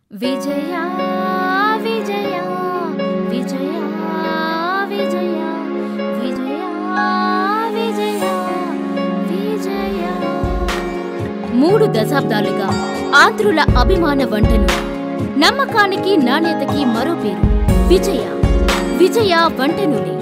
విజయ విజయ విజయ విజయ విజయ విజయ విజయ 3 దశాబ్దాలుగా ఆంధ్రుల అభిమాన వంటను నమ్మకానికి నాణ్యతకి మరో పేరు విజయ విజయ వంటనులే.